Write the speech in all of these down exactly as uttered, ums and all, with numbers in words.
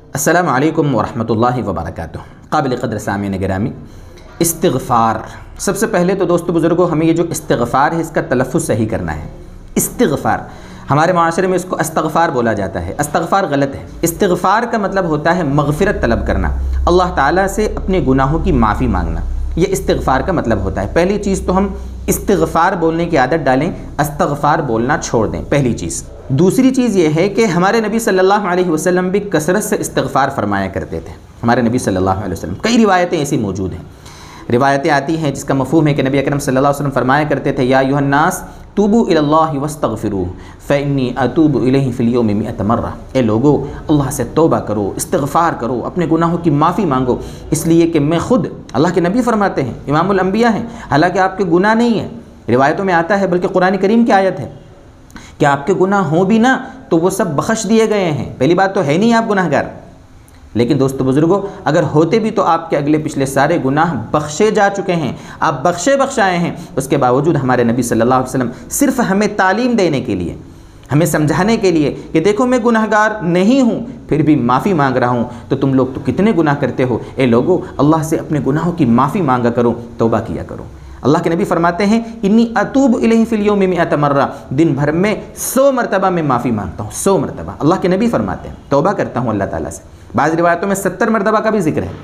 السلام علیکم ورحمۃ اللہ وبرکاتہ۔ قابل قدر سامعین گرامی، استغفار، سب سے پہلے تو دوستو بزرگوں ہمیں یہ جو استغفار ہے اس کا تلفظ صحیح کرنا ہے۔ استغفار، ہمارے معاشرے میں اس کو استغفار بولا جاتا ہے، استغفار غلط ہے۔ استغفار کا مطلب ہوتا ہے مغفرت طلب کرنا، اللہ تعالیٰ سے اپنے گناہوں کی معافی مانگنا، یہ استغفار کا مطلب ہوتا ہے۔ پہلی چیز تو ہم استغفار بولنے کی عادت ڈالیں، استغفار بولنا چھوڑ دیں، پہلی چیز۔ دوسری چیز یہ ہے کہ ہمارے نبی صلی اللہ علیہ وسلم بھی کثرت سے استغفار فرمایا کرتے تھے۔ ہمارے نبی صلی اللہ علیہ وسلم، کئی روایتیں ایسی موجود ہیں، روایتیں آتی ہیں جس کا مفہوم ہے کہ نبی اکرم صلی اللہ علیہ وسلم فرمایا کرتے تھے، یا ایھا الناس توبوا الی اللہ واستغفروہ فانی اتوب الیہ فی الیوم مئۃ مرہ، اے لوگو اللہ سے توبہ کرو، استغفار کرو، اپنے گناہوں کی معافی مانگو، اس لیے کہ میں خود، اللہ کے نبی فرماتے ہیں، امام الانبیاء ہیں، حالانکہ آپ کے گناہ نہیں ہیں، روایتوں میں آتا ہے بلکہ قرآن کریم کی آیت ہے کہ آپ کے گناہ ہوں بھی نہ تو وہ سب بخش دیے گئے ہیں۔ پہلی بات تو ہے نہیں آپ گناہ گار، لیکن دوستو بزرگوں اگر ہوتے بھی تو آپ کے اگلے پچھلے سارے گناہ بخشے جا چکے ہیں، آپ بخشے بخشائے ہیں۔ اس کے باوجود ہمارے نبی صلی اللہ علیہ وسلم صرف ہمیں تعلیم دینے کے لیے، ہمیں سمجھانے کے لیے کہ دیکھو میں گناہ گار نہیں ہوں پھر بھی معافی مانگ رہا ہوں، تو تم لوگ تو کتنے گناہ کرتے ہو، اے لوگو اللہ سے اپنے گناہوں کی معافی مانگا کرو، توبہ کیا کرو۔ اللہ کے نبی فرماتے ہیں، انی اتوب الیہ فی الیوم مئۃ مرہ، دن بھر میں سو مرتبہ میں معافی مانگتا ہوں، سو مرتبہ اللہ کے نبی فرماتے ہیں، توبہ کرتا ہوں اللہ تعالیٰ سے۔ بعض روایتوں میں ستر مرتبہ کا بھی ذکر ہے۔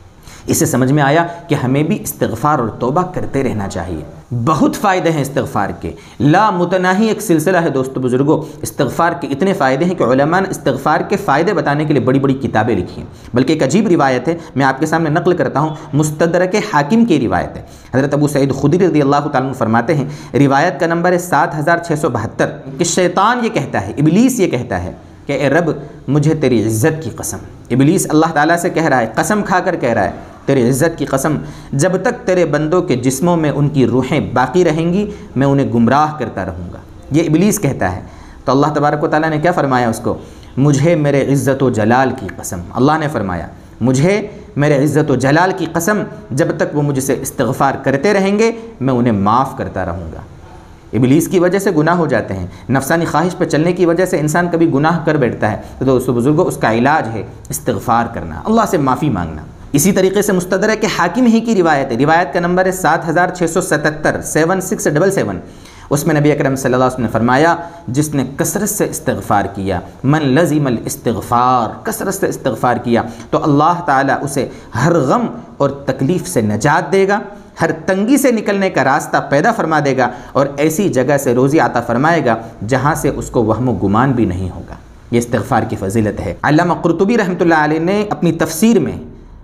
اس سے سمجھ میں آیا کہ ہمیں بھی استغفار اور توبہ کرتے رہنا چاہیے۔ بہت فائدے ہیں استغفار کے، لا متناہی ایک سلسلہ ہے دوستو بزرگوں۔ استغفار کے اتنے فائدے ہیں کہ علماء نے استغفار کے فائدے بتانے کے لیے بڑی بڑی کتابیں لکھی ہیں۔ بلکہ ایک عجیب روایت ہے، میں آپ کے سامنے نقل کرتا ہوں، مستدرک حاکم کی روایت ہے۔ حضرت ابو سعید خدری رضی اللہ تعالیٰ عنہ فرماتے ہیں، روایت کا نمبر ہے سات ہزار چھ سو بہتر، کہ شیطان یہ کہتا ہے، ابلیس یہ کہتا ہے کہ اے رب مجھے تیری عزت کی قسم، ابلیس اللہ تعالیٰ سے کہہ رہا ہے، قسم کھا کر کہہ رہا ہے، تیری عزت کی قسم، جب تک تیرے بندوں کے جسموں میں ان کی روحیں باقی رہیں گی میں انہیں گمراہ کرتا رہوں گا۔ یہ ابلیس کہتا ہے، تو اللہ تبارک و تعالیٰ نے کیا فرمایا اس کو، مجھے میرے عزت و جلال کی قسم، اللہ نے فرمایا مجھے میرے عزت و جلال کی قسم، جب تک وہ مجھ سے استغفار کرتے رہیں گے میں انہیں معاف کرتا رہوں گا۔ ابلیس کی وجہ سے گناہ ہو جاتے ہیں، نفسانی خواہش پہ چلنے کی وجہ سے انسان کبھی گناہ کر بیٹھتا ہے، تو دوستو بزرگوں اس کا علاج ہے استغفار کرنا، اللہ سے معافی مانگنا۔ اسی طریقے سے مستدرک حاکم ہی کی روایت ہے، روایت کا نمبر ہے سات ہزار چھ سو ستتر، سیون سکس ڈبل سیون۔ اس میں نبی اکرم صلی اللہ علیہ وسلم نے فرمایا، جس نے کثرت سے استغفار کیا، من لزم الاستغفار، کثرت سے استغفار کیا تو اللہ تعالیٰ اسے ہر غم اور تکلیف سے نجات دے گا، ہر تنگی سے نکلنے کا راستہ پیدا فرما دے گا، اور ایسی جگہ سے روزی عطا فرمائے گا جہاں سے اس کو وہم و گمان بھی نہیں ہوگا۔ یہ استغفار کی فضیلت ہے۔ علامہ قرطبی رحمۃ اللہ علیہ نے اپنی تفسیر میں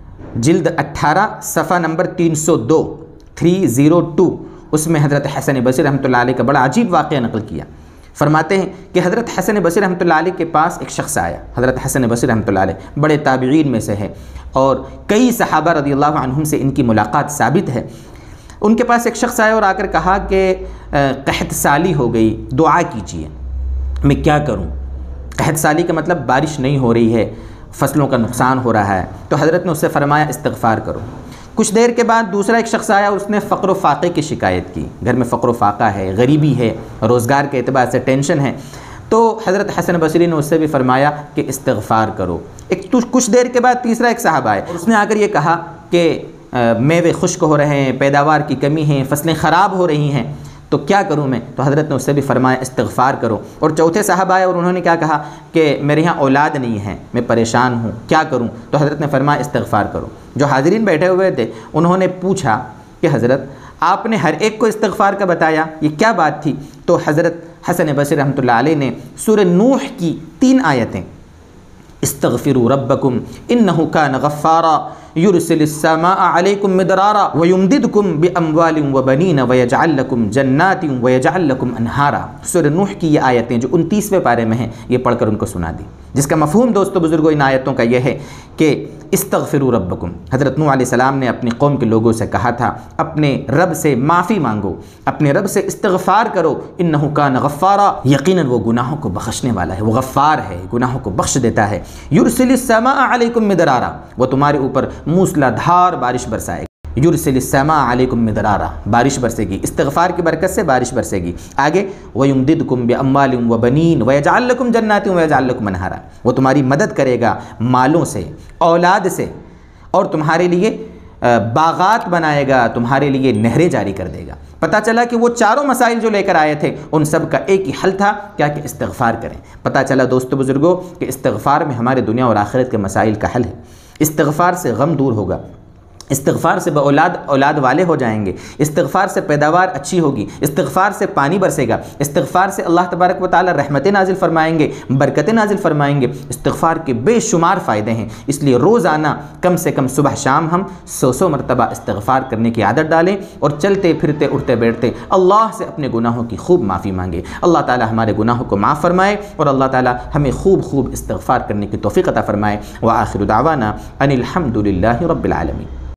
جلد اٹھارہ صفحہ نمبر تین سو دو، تین سو دو، اس میں حضرت حسن بصری رحمۃ اللہ علیہ کا بڑا عجیب واقعہ نقل کیا۔ فرماتے ہیں کہ حضرت حسن بصری رحمۃ اللہ علیہ کے پاس ایک شخص آیا، حضرت حسن بصری رحمۃ اللہ علیہ بڑے تابعین میں سے ہے اور کئی صحابہ رضی اللہ عنہم سے ان کی ملاقات ثابت ہے۔ ان کے پاس ایک شخص آیا اور آ کر کہا کہ قحط سالی ہو گئی، دعا کیجیے، میں کیا کروں؟ قحط سالی کا مطلب بارش نہیں ہو رہی ہے، فصلوں کا نقصان ہو رہا ہے۔ تو حضرت نے اس سے فرمایا استغفار کرو۔ کچھ دیر کے بعد دوسرا ایک شخص آیا، اس نے فقر و فاقے کی شکایت کی، گھر میں فقر و فاقہ ہے، غریبی ہے، روزگار کے اعتبار سے ٹینشن ہے۔ تو حضرت حسن بصری نے اس سے بھی فرمایا کہ استغفار کرو۔ ایک کچھ دیر کے بعد تیسرا ایک صاحب آیا، اس نے آ کر یہ کہا کہ میوے خشک ہو رہے ہیں، پیداوار کی کمی ہے، فصلیں خراب ہو رہی ہیں، تو کیا کروں میں؟ تو حضرت نے اس سے بھی فرمایا استغفار کرو۔ اور چوتھے صاحب آئے اور انہوں نے کیا کہا کہ میرے یہاں اولاد نہیں ہے، میں پریشان ہوں، کیا کروں؟ تو حضرت نے فرمایا استغفار کرو۔ جو حاضرین بیٹھے ہوئے تھے انہوں نے پوچھا کہ حضرت آپ نے ہر ایک کو استغفار کا بتایا، یہ کیا بات تھی؟ تو حضرت حسن بصری رحمۃ اللہ علیہ نے سورہ نوح کی تین آیتیں، استغفروا ربکم انہ کان غفارا یرسل السماء علیکم مدرارا ویمددکم باموال وبنین ویجعل لکم جنات ویجعل لکم انہارا، سورہ نوح کی یہ آیتیں جو انتیسویں پارے میں ہیں یہ پڑھ کر ان کو سنا دی، جس کا مفہوم دوستو بزرگوں ان آیتوں کا یہ ہے کہ استغفروا ربکم، حضرت نوح علیہ السلام نے اپنی قوم کے لوگوں سے کہا تھا اپنے رب سے معافی مانگو، اپنے رب سے استغفار کرو، انہ کان غفارا، یقیناً وہ گناہوں کو بخشنے والا ہے، وہ غفار ہے، گناہوں کو بخش دیتا ہے، یرسل السماء علیکم مدرارا، وہ تمہارے اوپر موسلا دھار بارش برسائے گا۔ یرسل السماء علیکم مدرارا، بارش برسے گی، استغفار کی برکت سے بارش برسے گی۔ آگے وَيُمْدِدْكُمْ بِأَمْوَالٍ وَبَنِينَ وَيَجْعَلْ لَكُمْ جَنَّاتٍ وَيَجْعَلْ لَكُمْ أَنْهَارًا، وہ تمہاری مدد کرے گا مالوں سے، اولاد سے، اور تمہارے لیے باغات بنائے گا، تمہارے لیے نہریں جاری کر دے گا۔ پتہ چلا کہ وہ چاروں مسائل جو لے کر آئے تھے ان سب کا ایک ہی حل تھا، کیا کہ استغفار کریں۔ پتہ چلا دوستو بزرگوں کہ استغفار میں ہمارے دنیا اور آخرت کے مسائل کا حل ہے۔ استغفار سے غم دور ہوگا، استغفار سے اولاد اولاد والے ہو جائیں گے، استغفار سے پیداوار اچھی ہوگی، استغفار سے پانی برسے گا، استغفار سے اللہ تبارک و تعالی رحمتیں نازل فرمائیں گے، برکتیں نازل فرمائیں گے۔ استغفار کے بے شمار فائدے ہیں، اس لیے روزانہ کم سے کم صبح شام ہم سو سو مرتبہ استغفار کرنے کی عادت ڈالیں، اور چلتے پھرتے اٹھتے بیٹھتے اللہ سے اپنے گناہوں کی خوب معافی مانگے۔ اللہ تعالی ہمارے گناہوں کو معاف فرمائے، اور اللہ تعالی ہمیں خوب خوب استغفار کرنے کی توفیق عطا فرمائے۔ وآخر دعوانا ان الحمد للہ رب العالمین۔